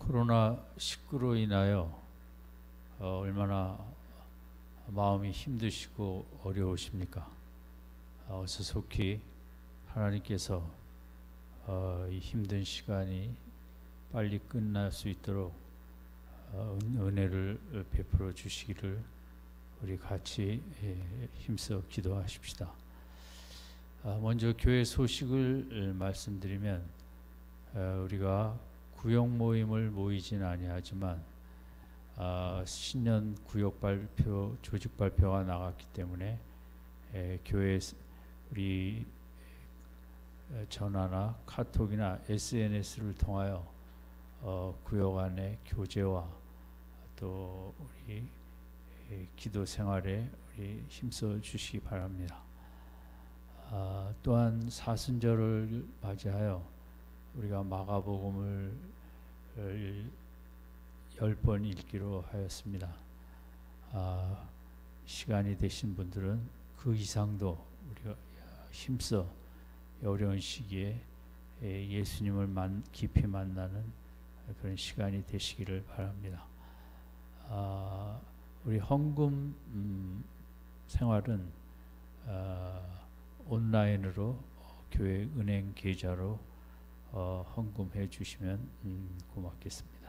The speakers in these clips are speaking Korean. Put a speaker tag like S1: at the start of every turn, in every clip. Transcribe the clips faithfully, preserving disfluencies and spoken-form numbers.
S1: 코로나십구로 인하여 어, 얼마나 마음이 힘드시고 어려우십니까? 어, 어서 속히 하나님께서 어, 이 힘든 시간이 빨리 끝날 수 있도록 어, 은, 은혜를 베풀어 주시기를 우리 같이 예, 힘써 기도하십시다. 아, 먼저 교회 소식을 말씀드리면 어, 우리가 구역 모임을 모이진 아니하지만 아, 신년 구역 발표, 조직 발표가 나갔기 때문에 에, 교회 우리 전화나 카톡이나 에스엔에스를 통하여 어, 구역 안의 교제와 또 우리 에, 기도 생활에 우리 힘써 주시기 바랍니다. 아, 또한 사순절을 맞이하여 우리가 마가복음을 열 번 읽기로 하였습니다. 아, 시간이 되신 분들은 그 이상도 우리가 힘써 어려운 시기에 예수님을 만, 깊이 만나는 그런 시간이 되시기를 바랍니다. 아, 우리 헌금 음, 생활은 아, 온라인으로 어, 교회 은행 계좌로 어, 헌금해 주시면 음, 고맙겠습니다.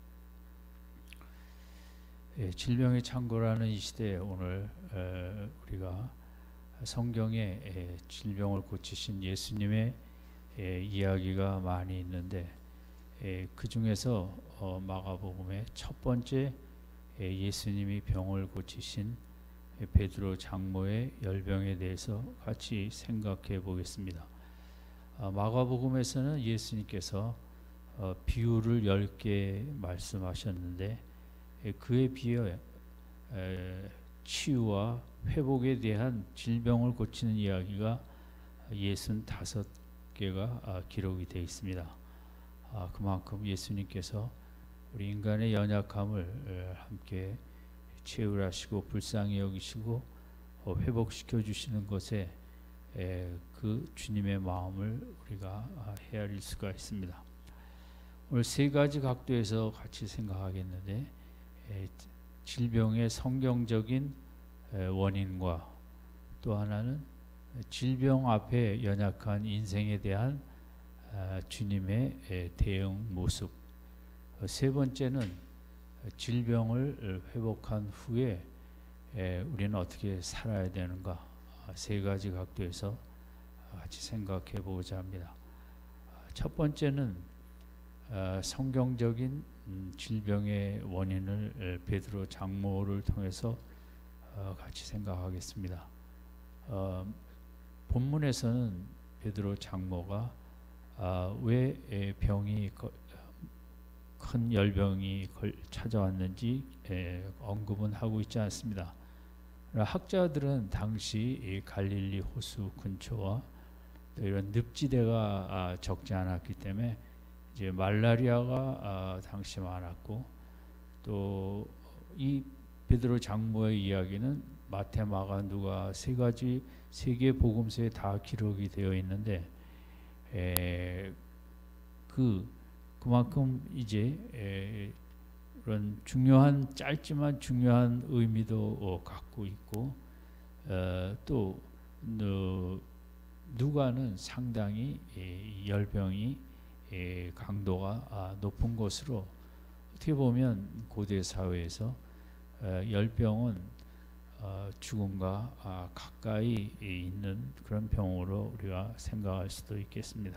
S1: 예, 질병의 창고라는 이 시대에 오늘 에, 우리가 성경에 에, 질병을 고치신 예수님의 에, 이야기가 많이 있는데 에, 그 중에서 어, 마가복음의 첫 번째 에, 예수님이 병을 고치신 에, 베드로 장모의 열병에 대해서 같이 생각해 보겠습니다. 아, 마가복음에서는 예수님께서 어, 비유를 열 개 말씀하셨는데 에, 그에 비하여 에, 치유와 회복에 대한 질병을 고치는 이야기가 예순다섯 개가 아, 기록이 되어 있습니다. 아, 그만큼 예수님께서 우리 인간의 연약함을 에, 함께 치유하시고 불쌍히 여기시고 어, 회복시켜 주시는 것에 에, 그 주님의 마음을 우리가 아, 헤아릴 수가 있습니다. 오늘 세 가지 각도에서 같이 생각하겠는데 에, 질병의 성경적인 에, 원인과 또 하나는 질병 앞에 연약한 인생에 대한 아, 주님의 에, 대응 모습, 어, 세 번째는 질병을 회복한 후에 에, 우리는 어떻게 살아야 되는가, 아, 세 가지 각도에서 같이 생각해 보고자 합니다. 첫 번째는 어, 성경적인 음, 질병의 원인을 베드로 장모를 통해서 어, 같이 생각하겠습니다. 어, 본문에서는 베드로 장모가 아, 왜 에, 병이 거, 큰 열병이 걸, 찾아왔는지 에, 언급은 하고 있지 않습니다. 학자들은 당시 이 갈릴리 호수 근처와 또 이런 늪지대가 아, 적지 않았기 때문에 이제 말라리아가 아, 당시 많았고 또 이 베드로 장모의 이야기는 마태, 마가, 누가 세 가지 세 개 복음서에 다 기록이 되어 있는데 에, 그 그만큼 이제 에, 그런 중요한 짧지만 중요한 의미도 어, 갖고 있고 어, 또 어, 누가는 상당히 에, 열병이 에, 강도가 아, 높은 것으로 어떻게 보면 고대 사회에서 어, 열병은 어, 죽음과 아, 가까이 있는 그런 병으로 우리가 생각할 수도 있겠습니다.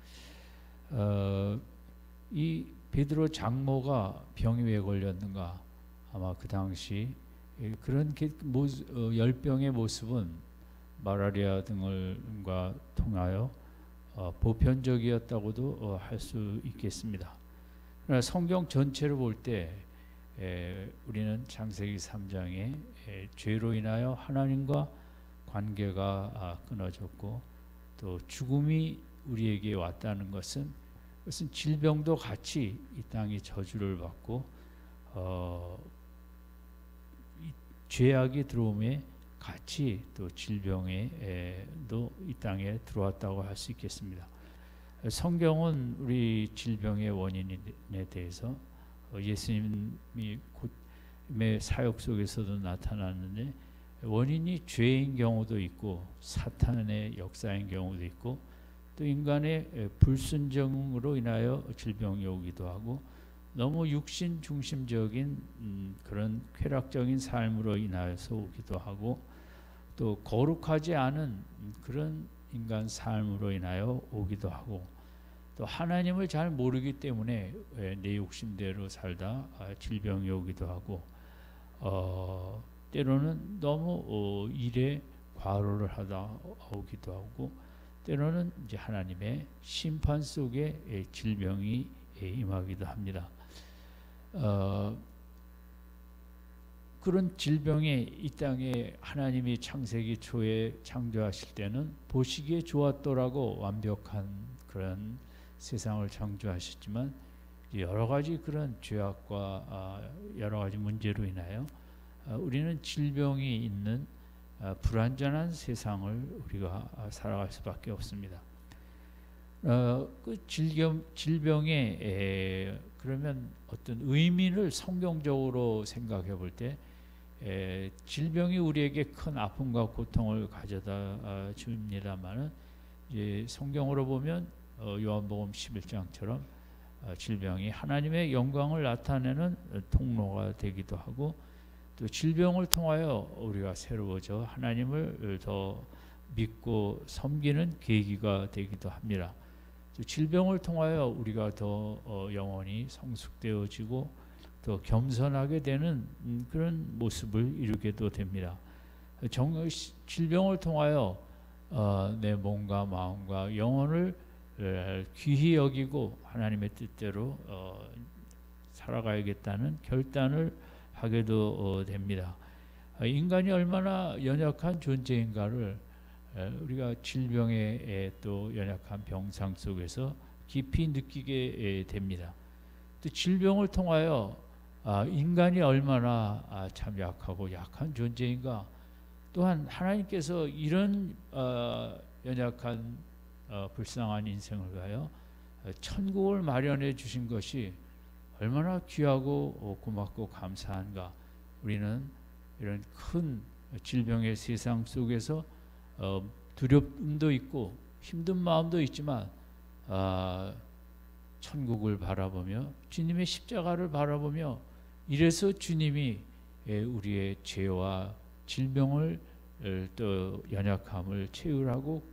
S1: 어, 이 베드로 장모가 병이 왜 걸렸는가? 아마 그 당시 그런 열병의 모습은 말라리아 등을과 통하여 어, 보편적이었다고도 어, 할 수 있겠습니다. 그러나 성경 전체를 볼 때 우리는 창세기 삼 장에 에, 죄로 인하여 하나님과 관계가 아, 끊어졌고 또 죽음이 우리에게 왔다는 것은 그것은 질병도 같이 이 땅이 저주를 받고 어, 이 죄악이 들어옴에 같이 또 질병에도 이 땅에 들어왔다고 할 수 있겠습니다. 성경은 우리 질병의 원인에 대해서 예수님이 곧의 사역 속에서도 나타났는데 원인이 죄인 경우도 있고 사탄의 역사인 경우도 있고 또 인간의 불순종으로 인하여 질병이 오기도 하고 너무 육신 중심적인 음, 그런 쾌락적인 삶으로 인하여서 오기도 하고 또 거룩하지 않은 그런 인간 삶으로 인하여 오기도 하고 또 하나님을 잘 모르기 때문에 내 욕심대로 살다 질병이 오기도 하고 어, 때로는 너무 어, 일에 과로를 하다 오기도 하고 때로는 이제 하나님의 심판 속에 질병이 임하기도 합니다. 어, 그런 질병이 이 땅에 하나님이 창세기 초에 창조하실 때는 보시기에 좋았더라고 완벽한 그런 세상을 창조하셨지만 여러 가지 그런 죄악과 여러 가지 문제로 인하여 우리는 질병이 있는 불완전한 세상을 우리가 살아갈 수밖에 없습니다. 어, 그 질병, 질병의 에, 그러면 어떤 의미를 성경적으로 생각해 볼 때 질병이 우리에게 큰 아픔과 고통을 가져다 어, 줍니다만은 이제 성경으로 보면 어, 요한복음 십일 장처럼 어, 질병이 하나님의 영광을 나타내는 통로가 되기도 하고 또 질병을 통하여 우리가 새로워져 하나님을 더 믿고 섬기는 계기가 되기도 합니다. 질병을 통하여 우리가 더 어, 영원히 성숙되어지고 더 겸손하게 되는 음, 그런 모습을 이루게도 됩니다. 정, 질병을 통하여 어, 내 몸과 마음과 영혼을 에, 귀히 여기고 하나님의 뜻대로 어, 살아가야겠다는 결단을 하게도 어, 됩니다. 어, 인간이 얼마나 연약한 존재인가를 우리가 질병에 또 연약한 병상 속에서 깊이 느끼게 됩니다. 또 질병을 통하여 인간이 얼마나 참 약하고 약한 존재인가 또한 하나님께서 이런 연약한 불쌍한 인생을 위하여 천국을 마련해 주신 것이 얼마나 귀하고 고맙고 감사한가. 우리는 이런 큰 질병의 세상 속에서 어, 두려움도 있고 힘든 마음도 있지만 아, 천국을 바라보며 주님의 십자가를 바라보며 이래서 주님이 우리의 죄와 질병을 또 연약함을 채우라고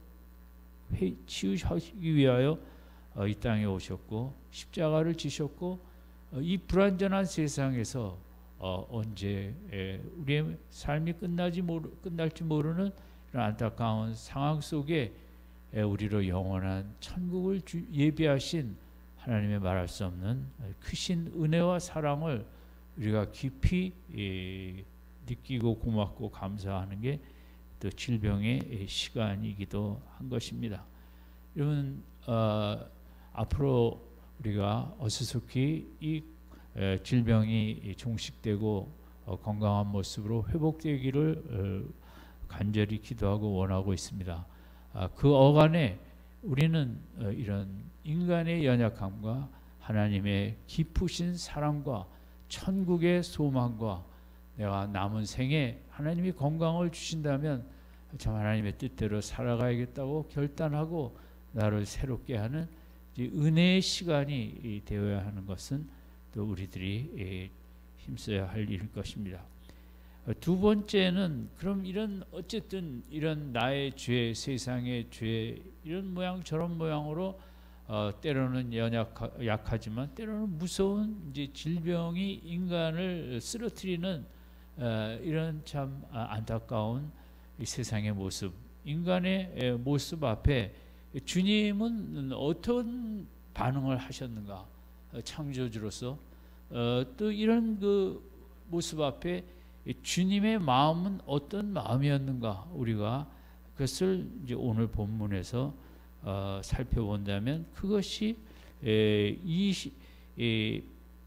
S1: 치유하기 위하여 이 땅에 오셨고 십자가를 지셨고 이 불완전한 세상에서 언제 우리의 삶이 끝나지 모르, 끝날지 모르는 이런 안타까운 상황 속에 우리로 영원한 천국을 예비하신 하나님의 말할 수 없는 크신 은혜와 사랑을 우리가 깊이 느끼고 고맙고 감사하는 게 또 질병의 시간이기도 한 것입니다. 여러분 어, 앞으로 우리가 어수속히 이 질병이 종식되고 어, 건강한 모습으로 회복되기를 어, 간절히 기도하고 원하고 있습니다. 아, 그 어간에 우리는 어, 이런 인간의 연약함과 하나님의 깊으신 사랑과 천국의 소망과 내가 남은 생에 하나님이 건강을 주신다면 참 하나님의 뜻대로 살아가야겠다고 결단하고 나를 새롭게 하는 은혜의 시간이 되어야 하는 것은 또 우리들이 힘써야 할 일일 것입니다. 두 번째는 그럼 이런 어쨌든 이런 나의 죄, 세상의 죄 이런 모양 저런 모양으로 어, 때로는 연약 약하지만 때로는 무서운 이제 질병이 인간을 쓰러뜨리는 어, 이런 참 안타까운 이 세상의 모습, 인간의 모습 앞에 주님은 어떤 반응을 하셨는가? 창조주로서 어, 또 이런 그 모습 앞에 주님의 마음은 어떤 마음이었는가? 우리가 그것을 이제 오늘 본문에서 어, 살펴본다면 그것이 에, 이십, 에,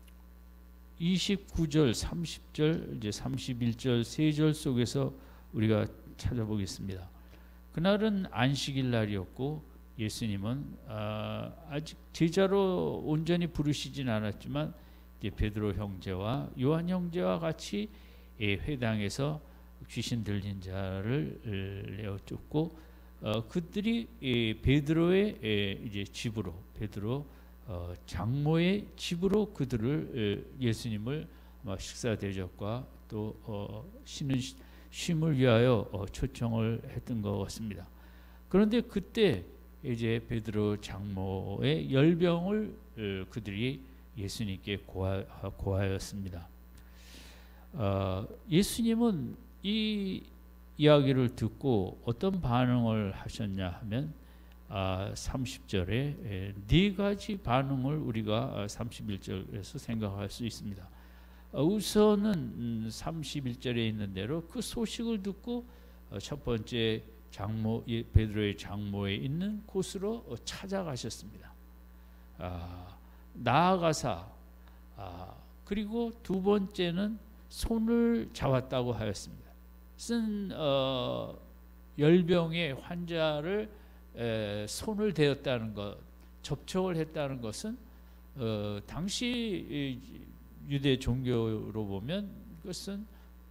S1: 이십구 절, 삼십 절, 이제 삼십일 절 세 절 속에서 우리가 찾아보겠습니다. 그날은 안식일 날이었고 예수님은 어, 아직 제자로 온전히 부르시진 않았지만 이제 베드로 형제와 요한 형제와 같이 회당에서 귀신 들린 자를 내어 쫓고 어, 그들이 베드로의 이제 집으로 베드로 어, 장모의 집으로 그들을 예수님을 식사 대접과 또 어, 쉬는 쉼을 위하여 어, 초청을 했던 것 같습니다. 그런데 그때 이제 베드로 장모의 열병을 어, 그들이 예수님께 고하, 고하였습니다. 어, 예수님은 이 이야기를 듣고 어떤 반응을 하셨냐 하면 아, 삼십 절에 에, 네 가지 반응을 우리가 삼십일 절에서 생각할 수 있습니다. 어, 우선은 음, 삼십일 절에 있는 대로 그 소식을 듣고 어, 첫 번째 장모 베드로의 장모에 있는 곳으로 어, 찾아가셨습니다. 아, 나아가사 아, 그리고 두 번째는 손을 잡았다고 하였습니다. 쓴 어, 열병의 환자를 에, 손을 대었다는 것, 접촉을 했다는 것은 어, 당시 유대 종교로 보면 그것은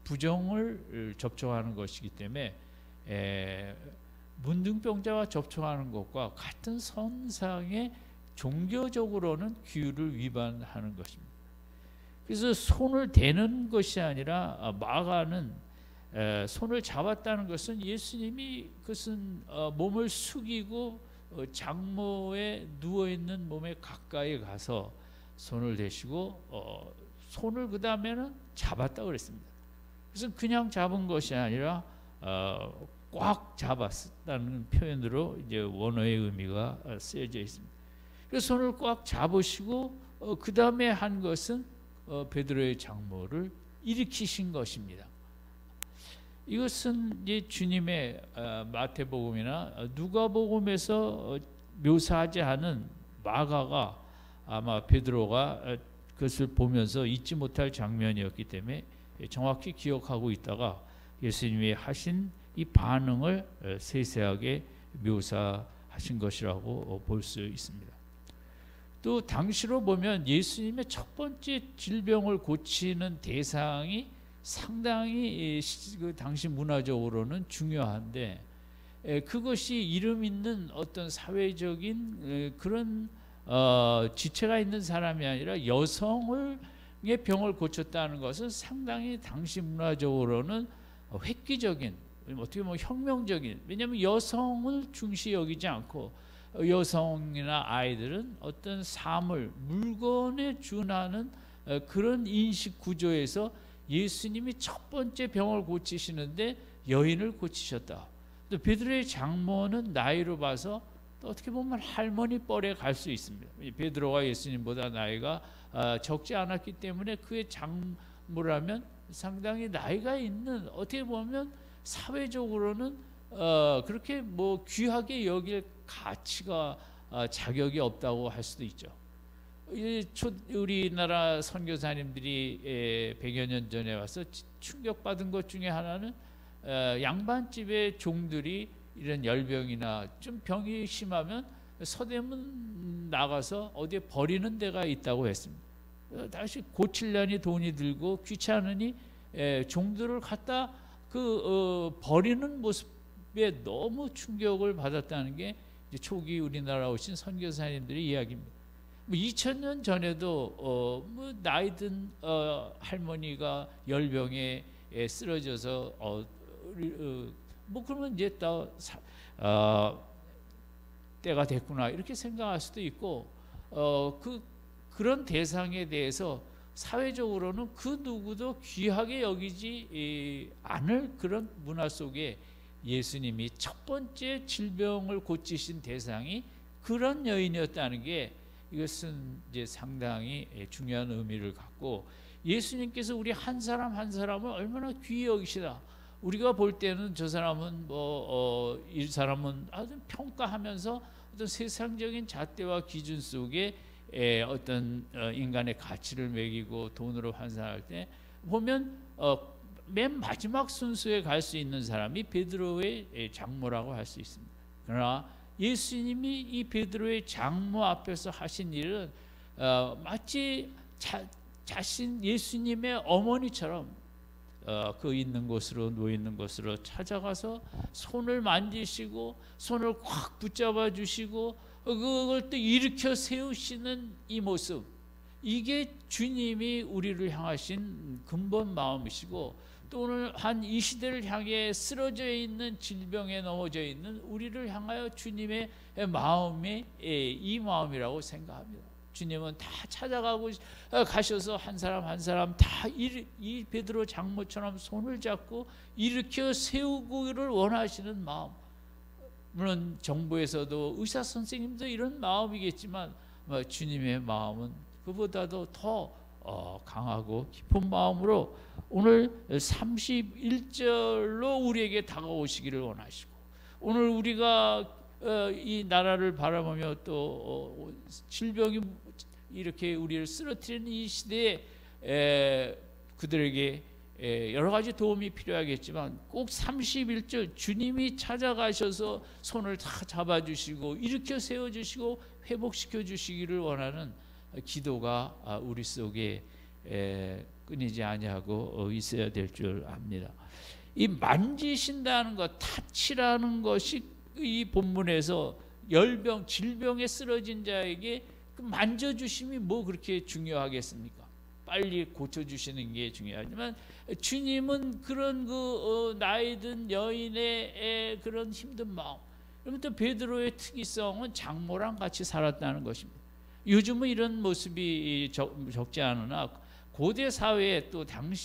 S1: 부정을 접촉하는 것이기 때문에 에, 문둥병자와 접촉하는 것과 같은 선상의 종교적으로는 규율을 위반하는 것입니다. 그래서 손을 대는 것이 아니라 마가는 에, 손을 잡았다는 것은 예수님이 그것은 어, 몸을 숙이고 어, 장모에 누워있는 몸에 가까이 가서 손을 대시고 어, 손을 그 다음에는 잡았다고 그랬습니다. 그래서 그냥 잡은 것이 아니라 어, 꽉 잡았다는 표현으로 이제 원어의 의미가 쓰여져 있습니다. 그래서 손을 꽉 잡으시고 어, 그 다음에 한 것은 어, 베드로의 장모를 일으키신 것입니다. 이것은 이제 주님의 어, 마태복음이나 누가복음에서 어, 묘사하지 않은 마가가 아마 베드로가 어, 그것을 보면서 잊지 못할 장면이었기 때문에 정확히 기억하고 있다가 예수님이 하신 이 반응을 어, 세세하게 묘사하신 것이라고 어, 볼 수 있습니다. 또 당시로 보면 예수님의 첫 번째 질병을 고치는 대상이 상당히 그 당시 문화적으로는 중요한데 그것이 이름 있는 어떤 사회적인 그런 어 지체가 있는 사람이 아니라 여성의 병을 고쳤다는 것은 상당히 당시 문화적으로는 획기적인, 어떻게 보면 혁명적인, 왜냐하면 여성을 중시 여기지 않고 여성이나 아이들은 어떤 사물, 물건에 준하는 그런 인식 구조에서 예수님이 첫 번째 병을 고치시는데 여인을 고치셨다. 또 베드로의 장모는 나이로 봐서 또 어떻게 보면 할머니 뻘에 갈 수 있습니다. 베드로가 예수님보다 나이가 적지 않았기 때문에 그의 장모라면 상당히 나이가 있는, 어떻게 보면 사회적으로는 어 그렇게 뭐 귀하게 여길 가치가 어 자격이 없다고 할 수도 있죠. 우리나라 선교사님들이 백여 년 전에 와서 충격받은 것 중에 하나는 양반집의 종들이 이런 열병이나 좀 병이 심하면 서대문 나가서 어디에 버리는 데가 있다고 했습니다. 다시 고치려니 돈이 들고 귀찮으니 종들을 갖다 그 어 버리는 모습에 너무 충격을 받았다는 게 이제 초기 우리나라 오신 선교사님들의 이야기입니다. 뭐 이천 년 전에도 어 뭐 나이든 어 할머니가 열병에 쓰러져서 어, 어 뭐 그러면 이제 또 어, 때가 됐구나 이렇게 생각할 수도 있고 어 그 그런 대상에 대해서 사회적으로는 그 누구도 귀하게 여기지 않을 그런 문화 속에 예수님이 첫 번째 질병을 고치신 대상이 그런 여인이었다는 게 이것은 이제 상당히 중요한 의미를 갖고 예수님께서 우리 한 사람 한 사람을 얼마나 귀히 여기시다. 우리가 볼 때는 저 사람은 뭐 이 어, 사람은 아주 평가하면서 어떤 세상적인 잣대와 기준 속에 에, 어떤 어, 인간의 가치를 매기고 돈으로 환산할 때 보면 어, 맨 마지막 순서에 갈 수 있는 사람이 베드로의 장모라고 할 수 있습니다. 그러나 예수님이 이 베드로의 장모 앞에서 하신 일은 어, 마치 자, 자신 예수님의 어머니처럼 어, 그 있는 곳으로 누워 있는 곳으로 찾아가서 손을 만지시고 손을 꽉 붙잡아 주시고 그걸 또 일으켜 세우시는 이 모습, 이게 주님이 우리를 향하신 근본 마음이시고, 또 오늘 한 이 시대를 향해 쓰러져 있는 질병에 넘어져 있는 우리를 향하여 주님의 마음이 이 마음이라고 생각합니다. 주님은 다 찾아가고 가셔서 한 사람 한 사람 다 이 베드로 장모처럼 손을 잡고 일으켜 세우기를 원하시는 마음. 물론 정부에서도 의사 선생님도 이런 마음이겠지만 주님의 마음은 그보다도 더 강하고 깊은 마음으로 오늘 삼십일 절로 우리에게 다가오시기를 원하시고, 오늘 우리가 이 나라를 바라보며 또 질병이 이렇게 우리를 쓰러뜨리는 이 시대에 그들에게 여러 가지 도움이 필요하겠지만 꼭 삼십일 절 주님이 찾아가셔서 손을 다 잡아주시고 일으켜 세워주시고 회복시켜 주시기를 원하는 기도가 우리 속에 끊이지 아니하고 있어야 될 줄 압니다. 이 만지신다는 것, 타치라는 것이 이 본문에서 열병, 질병에 쓰러진 자에게 그 만져주심이 뭐 그렇게 중요하겠습니까? 빨리 고쳐주시는 게 중요하지만 주님은 그런 그 어, 나이든 여인의 그런 힘든 마음, 그러면 또 베드로의 특이성은 장모랑 같이 살았다는 것입니다. 요즘은 이런 모습이 적, 적지 않으나 고대 사회에 또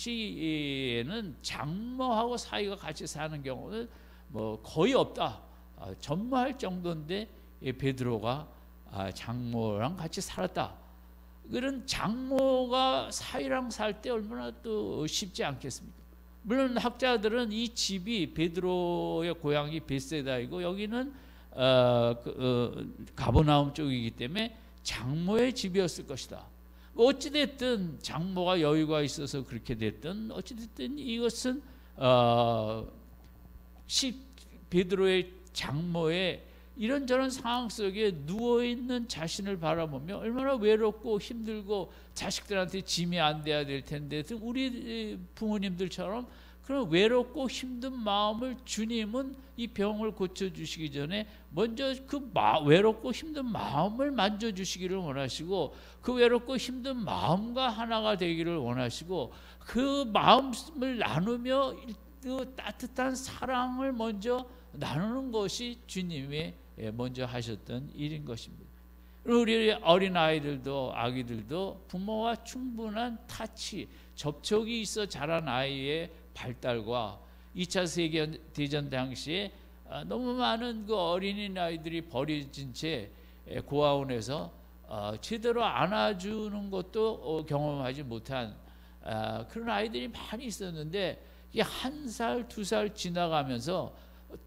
S1: 당시에는 장모하고 사이가 같이 사는 경우는 뭐 거의 없다, 아, 전무할 정도인데 베드로가 아, 장모랑 같이 살았다. 그런 장모가 사이랑 살 때 얼마나 또 쉽지 않겠습니까? 물론 학자들은 이 집이 베드로의 고향이 베세다이고 여기는 어, 그, 어, 가버나움 쪽이기 때문에 장모의 집이었을 것이다. 어찌됐든 장모가 여유가 있어서 그렇게 됐든 어찌됐든 이것은 어, 시, 베드로의 장모의 이런저런 상황 속에 누워있는 자신을 바라보며 얼마나 외롭고 힘들고 자식들한테 짐이 안 돼야 될 텐데, 우리 부모님들처럼 그런 외롭고 힘든 마음을 주님은 이 병을 고쳐주시기 전에 먼저 그 마, 외롭고 힘든 마음을 만져주시기를 원하시고, 그 외롭고 힘든 마음과 하나가 되기를 원하시고, 그 마음을 나누며 그 따뜻한 사랑을 먼저 나누는 것이 주님의 먼저 하셨던 일인 것입니다. 우리 어린아이들도 아기들도 부모와 충분한 타치, 접촉이 있어 자란 아이의 발달과 이 차 세계대전 당시에 너무 많은 그 어린이날들이 버려진 채 고아원에서 제대로 안아주는 것도 경험하지 못한 그런 아이들이 많이 있었는데, 한 살, 두 살 지나가면서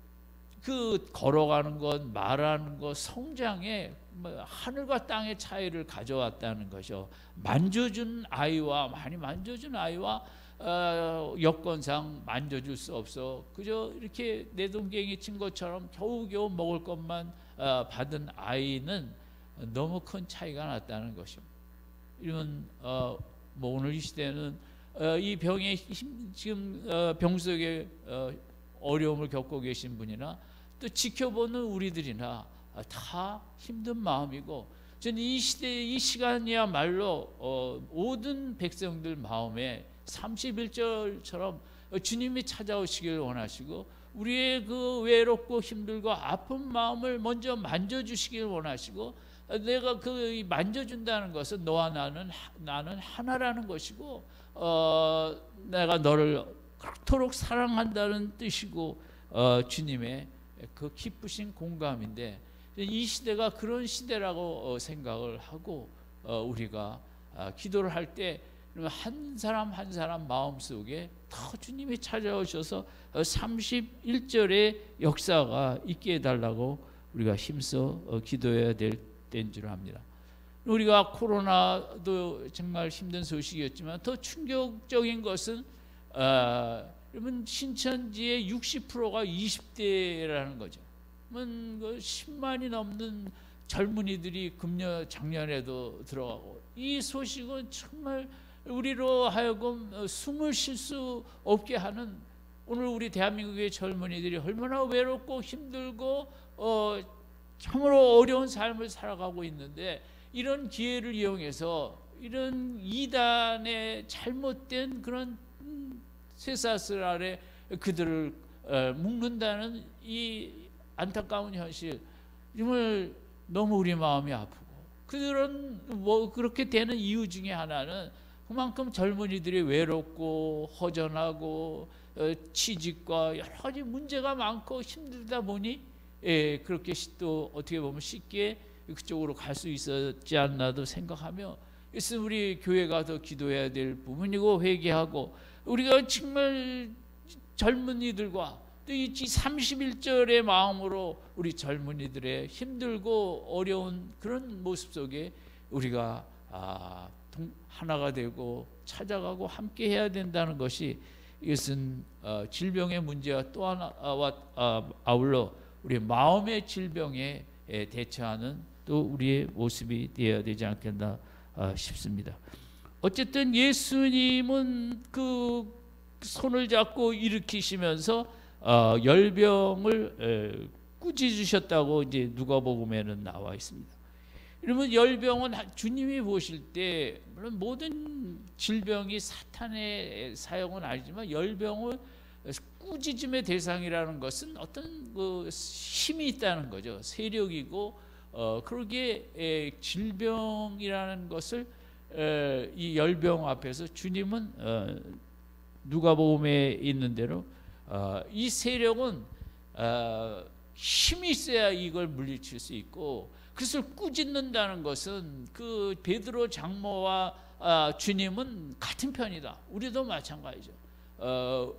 S1: 그 걸어가는 것, 말하는 것, 성장에 하늘과 땅의 차이를 가져왔다는 것이죠. 만져준 아이와 많이 만져준 아이와 어, 여건상 만져줄 수 없어 그저 이렇게 내동댕이 친 것처럼 겨우겨우 먹을 것만 어, 받은 아이는 너무 큰 차이가 났다는 것입니다. 이런 어, 뭐 오늘 이 시대는 어, 이 병에 힘, 지금 어, 병 속에 어, 어려움을 겪고 계신 분이나 또 지켜보는 우리들이나 다 힘든 마음이고, 저는 이 시대 이 시간이야말로 어, 모든 백성들 마음에 삼십일 절처럼 주님이 찾아오시길 원하시고, 우리의 그 외롭고 힘들고 아픈 마음을 먼저 만져주시길 원하시고, 내가 그 만져준다는 것은 너와 나는 나는 하나라는 것이고, 어, 내가 너를 그토록 사랑한다는 뜻이고, 어, 주님의 그 기쁘신 공감인데, 이 시대가 그런 시대라고 생각을 하고 어, 우리가 기도를 할 때 한 사람 한 사람 마음속에 더 주님이 찾아오셔서 삼십일 절의 역사가 있게 해달라고 우리가 힘써 기도해야 될 때인 줄 압니다. 우리가 코로나도 정말 힘든 소식이었지만 더 충격적인 것은 어, 여러분 신천지의 육십 퍼센트가 이십 대라는 거죠. 그 십만이 넘는 젊은이들이 금년 작년에도 들어가고, 이 소식은 정말 우리로 하여금 숨을 쉴 수 없게 하는, 오늘 우리 대한민국의 젊은이들이 얼마나 외롭고 힘들고 어, 참으로 어려운 삶을 살아가고 있는데, 이런 기회를 이용해서 이런 이단의 잘못된 그런 쇠사슬 아래 그들을 어, 묶는다는 이 안타까운 현실, 정말 너무 우리 마음이 아프고, 그들은 뭐 그렇게 되는 이유 중에 하나는 그만큼 젊은이들이 외롭고 허전하고 어, 취직과 여러 가지 문제가 많고 힘들다 보니 예, 그렇게 또 어떻게 보면 쉽게 그쪽으로 갈 수 있었지 않나도 생각하며, 그래서 우리 교회가 더 기도해야 될 부분이고, 회개하고, 우리가 정말 젊은이들과 또 이 삼십일 절의 마음으로 우리 젊은이들의 힘들고 어려운 그런 모습 속에 우리가 아, 동, 하나가 되고 찾아가고 함께 해야 된다는 것이, 이것은 어, 질병의 문제와 또 하나와 아, 아울러 우리 마음의 질병에 대처하는 또 우리의 모습이 되어야 되지 않겠나 아, 싶습니다. 어쨌든 예수님은 그 손을 잡고 일으키시면서 어, 열병을 에, 꾸짖으셨다고 이제 누가복음에는 나와 있습니다. 그러면 열병은 주님이 보실 때, 물론 모든 질병이 사탄의 사용은 아니지만 열병을 꾸짖음의 대상이라는 것은 어떤 그 힘이 있다는 거죠. 세력이고, 어, 그러기에 에, 질병이라는 것을 에, 이 열병 앞에서 주님은 어, 누가복음에 있는 대로 어, 이 세력은 어, 힘이 있어야 이걸 물리칠 수 있고, 그것을 꾸짖는다는 것은 그 베드로 장모와 아, 주님은 같은 편이다. 우리도 마찬가지죠. 어,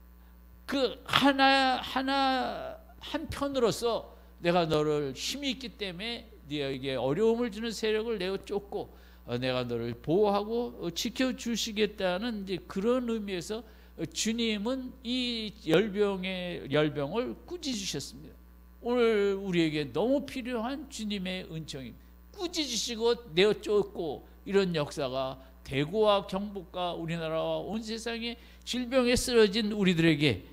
S1: 그 하나 하나 한 편으로서 내가 너를 힘이 있기 때문에 네에게 어려움을 주는 세력을 내어 쫓고 어, 내가 너를 보호하고 어, 지켜주시겠다는 이제 그런 의미에서 주님은 이 열병의 열병을 꾸짖으셨습니다. 오늘 우리에게 너무 필요한 주님의 은총입니다. 꾸짖으시고 내어 쫓고, 이런 역사가 대구와 경북과 우리나라와 온 세상에 질병에 쓰러진 우리들에게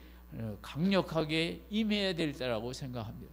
S1: 강력하게 임해야 될 때라고 생각합니다.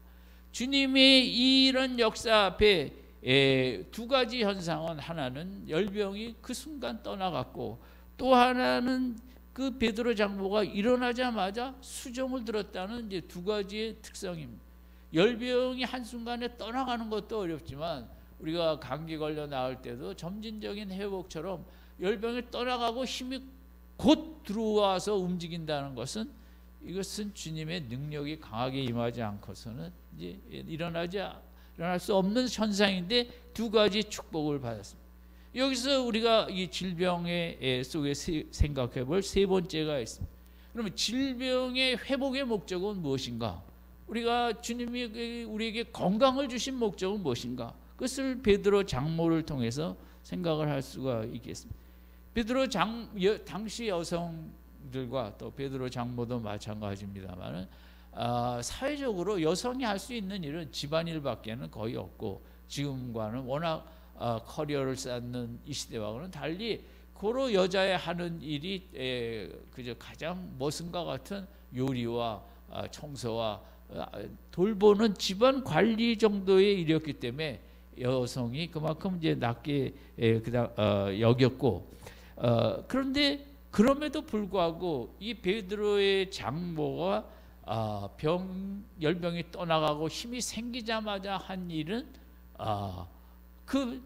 S1: 주님의 이런 역사 앞에 두 가지 현상은, 하나는 열병이 그 순간 떠나갔고, 또 하나는 그 베드로 장모가 일어나자마자 수종을 들었다는 이제 두 가지의 특성입니다. 열병이 한순간에 떠나가는 것도 어렵지만, 우리가 감기 걸려 나을 때도 점진적인 회복처럼 열병이 떠나가고 힘이 곧 들어와서 움직인다는 것은, 이것은 주님의 능력이 강하게 임하지 않고서는 이제 일어나지 일어날 수 없는 현상인데, 두 가지 축복을 받았습니다. 여기서 우리가 이 질병의 속에 생각해 볼 세 번째가 있습니다. 그러면 질병의 회복의 목적은 무엇인가? 우리가 주님이 우리에게 건강을 주신 목적은 무엇인가? 그것을 베드로 장모를 통해서 생각을 할 수가 있겠습니다. 베드로 장 여, 당시 여성들과 또 베드로 장모도 마찬가지입니다만은 아, 사회적으로 여성이 할 수 있는 일은 집안일밖에는 거의 없고, 지금과는 워낙 아, 커리어를 쌓는 이 시대와는 달리 고로 여자의 하는 일이 에, 그저 가장 머슴과 같은 요리와 아, 청소와 아, 돌보는 집안 관리 정도의 일이었기 때문에 여성이 그만큼 이제 낮게 에, 그다, 어, 여겼고, 어, 그런데 그럼에도 불구하고 이 베드로의 장모가 아, 병 열병이 떠나가고 힘이 생기자마자 한 일은 아, 그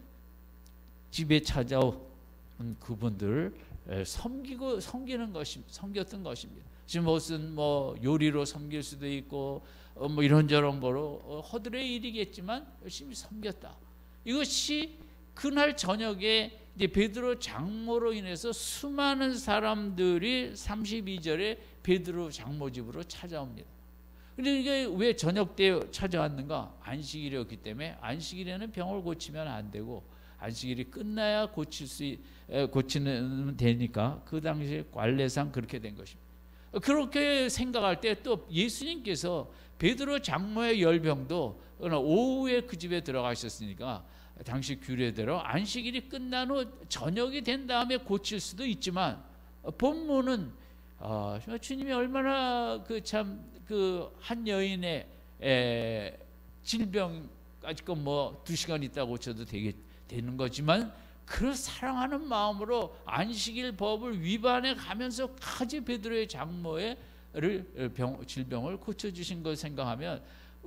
S1: 집에 찾아온 그분들을 섬기고 섬기는 것이 섬겼던 것입니다. 지금 무슨 뭐 요리로 섬길 수도 있고 어, 뭐 이런저런 거로 어, 허들의 일이겠지만 열심히 섬겼다. 이것이 그날 저녁에 이제 베드로 장모로 인해서 수많은 사람들이 삼십이 절에 베드로 장모 집으로 찾아옵니다. 근데 이게 왜 저녁 때 찾아왔는가? 안식일이었기 때문에, 안식일에는 병을 고치면 안 되고 안식일이 끝나야 고칠 수 고치는 되니까 그 당시에 관례상 그렇게 된 것입니다. 그렇게 생각할 때 또 예수님께서 베드로 장모의 열병도 오후에 그 집에 들어가셨으니까 당시 규례대로 안식일이 끝난 후 저녁이 된 다음에 고칠 수도 있지만, 본문은 어, 주님이 얼마나 그 참 그 한 여인의 에, 질병까지 뭐 두 시간 있다 고쳐도 되게 되는 거지만, 그 사랑하는 마음으로 안식일 법을 위반해 가면서까지 베드로의 장모의 병, 질병을 고쳐주신 걸 생각하면,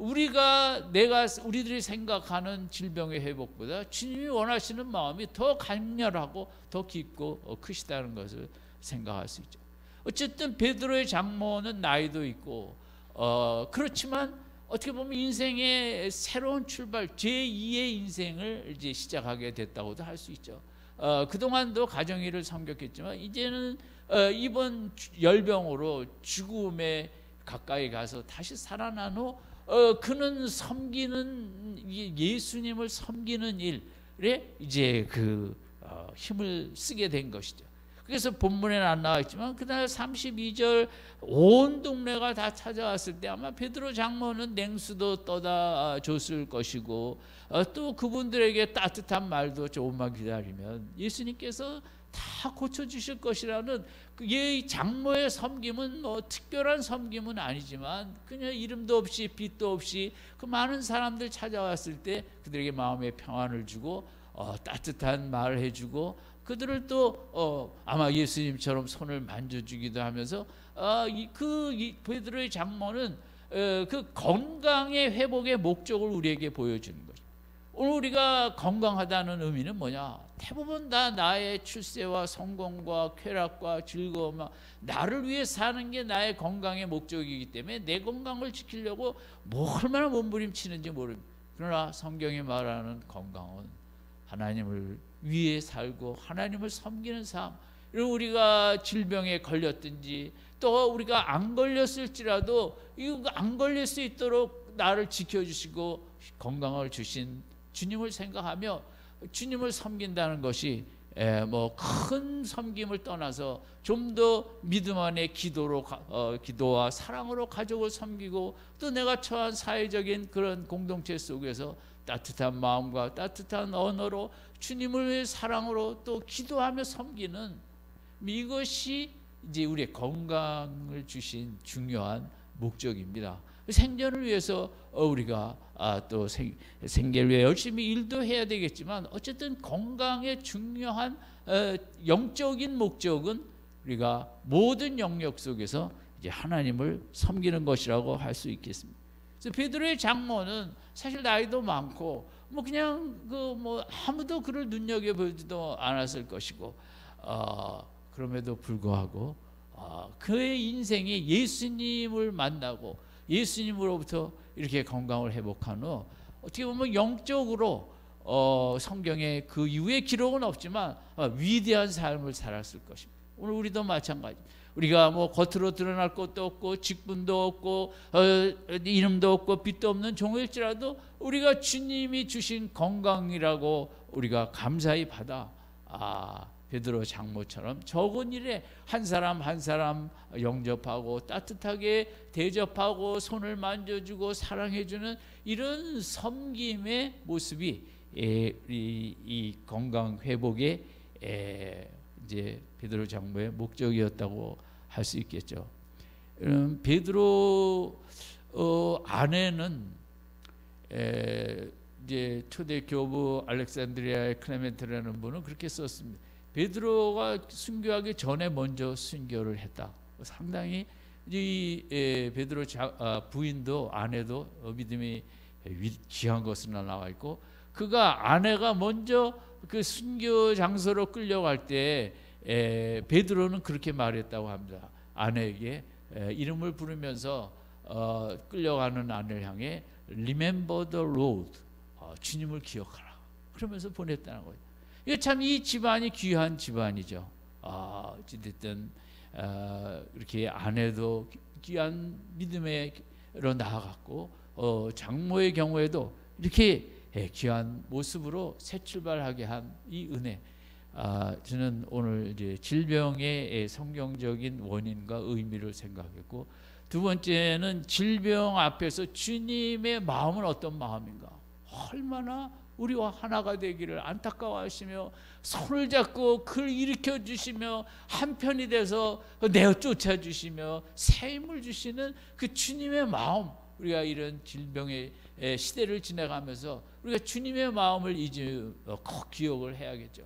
S1: 우리가 내가 우리들이 생각하는 질병의 회복보다 주님이 원하시는 마음이 더 강렬하고 더 깊고 크시다는 것을 생각할 수 있죠. 어쨌든 베드로의 장모는 나이도 있고 어, 그렇지만 어떻게 보면 인생의 새로운 출발, 제이의 인생을 이제 시작하게 됐다고도 할 수 있죠. 어, 그동안도 가정일을 섬겼겠지만 이제는 어, 이번 열병으로 죽음에 가까이 가서 다시 살아난 후 어, 그는 섬기는, 예수님을 섬기는 일에 이제 그 어, 힘을 쓰게 된 것이죠. 그래서 본문에는 안 나와 있지만 그날 삼십이 절 온 동네가 다 찾아왔을 때 아마 베드로 장모는 냉수도 떠다 줬을 것이고, 어, 또 그분들에게 따뜻한 말도 조금만 기다리면 예수님께서 다 고쳐주실 것이라는 이 장모의 섬김은 뭐 특별한 섬김은 아니지만 그냥 이름도 없이 빛도 없이 그 많은 사람들 찾아왔을 때 그들에게 마음의 평안을 주고 어, 따뜻한 말을 해주고, 그들을 또 어, 아마 예수님처럼 손을 만져주기도 하면서 어, 이, 그 이, 베드로의 장모는 어, 그 건강의 회복의 목적을 우리에게 보여주는 거죠. 오늘 우리가 건강하다는 의미는 뭐냐? 대부분 다 나의 출세와 성공과 쾌락과 즐거움, 나를 위해 사는 게 나의 건강의 목적이기 때문에 내 건강을 지키려고 뭐 얼마나 몸부림치는지 모릅니다. 그러나 성경이 말하는 건강은 하나님을 위해 살고 하나님을 섬기는 삶. 우리가 질병에 걸렸든지 또 우리가 안 걸렸을지라도 이거 안 걸릴 수 있도록 나를 지켜주시고 건강을 주신 주님을 생각하며 주님을 섬긴다는 것이 뭐 큰 섬김을 떠나서 좀 더 믿음 안에 기도로 어, 기도와 사랑으로 가족을 섬기고, 또 내가 처한 사회적인 그런 공동체 속에서 따뜻한 마음과 따뜻한 언어로 주님을 위해 사랑으로 또 기도하며 섬기는, 이것이 이제 우리의 건강을 주신 중요한 목적입니다. 생존을 위해서 우리가 또 생계를 위해 열심히 일도 해야 되겠지만, 어쨌든 건강의 중요한 영적인 목적은 우리가 모든 영역 속에서 이제 하나님을 섬기는 것이라고 할 수 있겠습니다. 그래서 베드로의 장모는 사실 나이도 많고 뭐 그냥 그 뭐 아무도 그를 눈여겨 보지도 않았을 것이고, 어, 그럼에도 불구하고 어, 그의 인생이 예수님을 만나고 예수님으로부터 이렇게 건강을 회복한 후 어떻게 보면 영적으로 어, 성경에 그 이후의 기록은 없지만 어, 위대한 삶을 살았을 것입니다. 오늘 우리도 마찬가지. 우리가 뭐 겉으로 드러날 것도 없고 직분도 없고 어, 이름도 없고 빛도 없는 종일지라도 우리가 주님이 주신 건강이라고 우리가 감사히 받아 아, 베드로 장모처럼 적은 일에 한 사람 한 사람 영접하고 따뜻하게 대접하고 손을 만져주고 사랑해주는 이런 섬김의 모습이 에, 이, 이 건강 회복의 에, 이제 베드로 장모의 목적이었다고 할 수 있겠죠. 음, 베드로 어, 아내는 에, 이제 초대 교부 알렉산드리아의 클레멘트라는 분은 그렇게 썼습니다. 베드로가 순교하기 전에 먼저 순교를 했다. 상당히 이 에, 베드로 자, 아, 부인도 아내도 믿음이 귀한 것으로 나와 있고, 그가 아내가 먼저 그 순교 장소로 끌려갈 때 에, 베드로는 그렇게 말했다고 합니다. 아내에게 에, 이름을 부르면서 어, 끌려가는 아내를 향해 Remember the road, 어, 주님을 기억하라. 그러면서 보냈다는 거예요. 이거 참 이 집안이 귀한 집안이죠. 아, 어쨌든 어, 이렇게 아내도 귀한 믿음으로 나아갔고, 어, 장모의 경우에도 이렇게 귀한 모습으로 새 출발하게 한 이 은혜. 아, 저는 오늘 이제 질병의 성경적인 원인과 의미를 생각했고, 두 번째는 질병 앞에서 주님의 마음은 어떤 마음인가, 얼마나 우리와 하나가 되기를 안타까워하시며 손을 잡고 그를 일으켜 주시며 한편이 돼서 내어 쫓아 주시며 새 힘을 주시는 그 주님의 마음, 우리가 이런 질병의 시대를 지나가면서 우리가 주님의 마음을 이제 꼭 기억을 해야겠죠.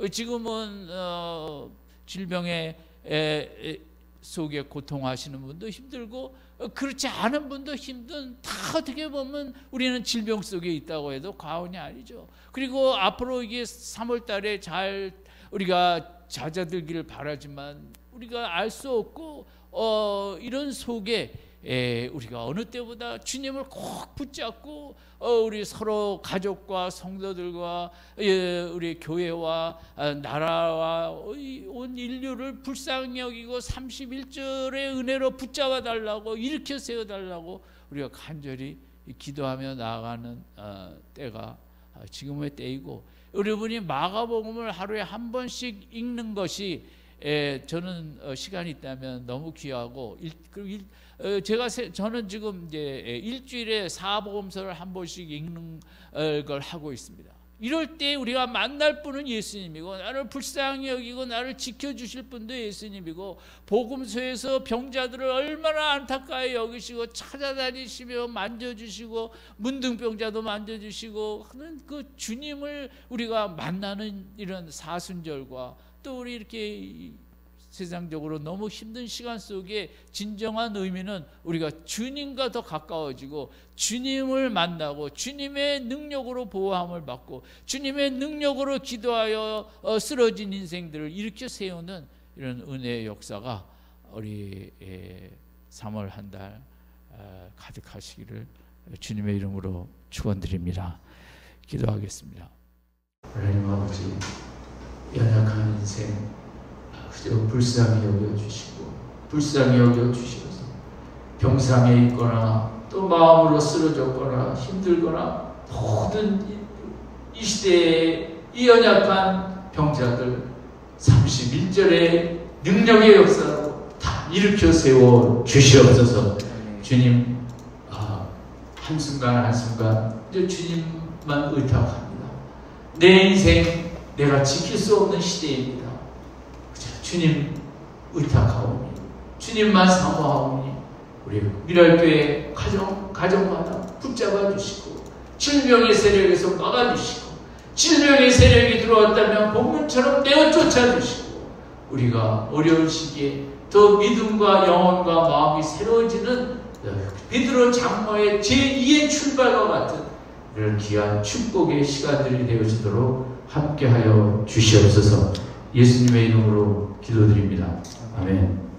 S1: 지금은 어, 질병의 에, 속에 고통하시는 분도 힘들고 그렇지 않은 분도 힘든, 다 어떻게 보면 우리는 질병 속에 있다고 해도 과언이 아니죠. 그리고 앞으로 이게 삼월 달에 잘 우리가 잦아들기를 바라지만 우리가 알 수 없고 어, 이런 속에 에, 우리가 어느 때보다 주님을 꼭 붙잡고 어, 우리 서로 가족과 성도들과 예, 우리 교회와 아, 나라와 온 인류를 불쌍히 여기고 삼십일 절의 은혜로 붙잡아 달라고, 일으켜 세워 달라고 우리가 간절히 기도하며 나아가는 어, 때가 지금의 때이고, 여러분이 마가복음을 하루에 한 번씩 읽는 것이 에, 저는 어, 시간이 있다면 너무 귀하고, 일, 일, 어, 제가 세, 저는 지금 이제 일주일에 사복음서를 한 번씩 읽는 어, 걸 하고 있습니다. 이럴 때 우리가 만날 분은 예수님이고, 나를 불쌍히 여기고 나를 지켜주실 분도 예수님이고, 복음서에서 병자들을 얼마나 안타까이 여기시고 찾아다니시며 만져주시고 문둥병자도 만져주시고 하는 그 주님을 우리가 만나는 이런 사순절과, 또 우리 이렇게 세상적으로 너무 힘든 시간 속에 진정한 의미는 우리가 주님과 더 가까워지고 주님을 만나고 주님의 능력으로 보호함을 받고 주님의 능력으로 기도하여 쓰러진 인생들을 일으켜 세우는 이런 은혜의 역사가 우리 삼월 한 달 가득하시기를 주님의 이름으로 축원드립니다. 기도하겠습니다. 하나님 아버지, 연약한 인생 그저 불쌍히 여겨주시고 불쌍히 여겨주시면서 병상에 있거나 또 마음으로 쓰러졌거나 힘들거나 모든 이 시대의 이 연약한 병자들 삼십일 절의 능력의 역사로 다 일으켜 세워 주시옵소서. 주님, 아, 한순간 한순간 이제 주님만 의탁합니다. 내 인생 내가 지킬 수 없는 시대입니다. 주님 의탁하오니, 주님만 사모하오니 우리 미랄교회 가정, 가정마다 붙잡아 주시고 질병의 세력에서 막아주시고, 질병의 세력이 들어왔다면 본문처럼 내어 쫓아주시고, 우리가 어려운 시기에 더 믿음과 영혼과 마음이 새로워지는 베드로 장로의 제이의 출발과 같은 이런 귀한 축복의 시간들이 되어지도록 함께하여 주시옵소서. 예수님의 이름으로 기도드립니다. 아멘.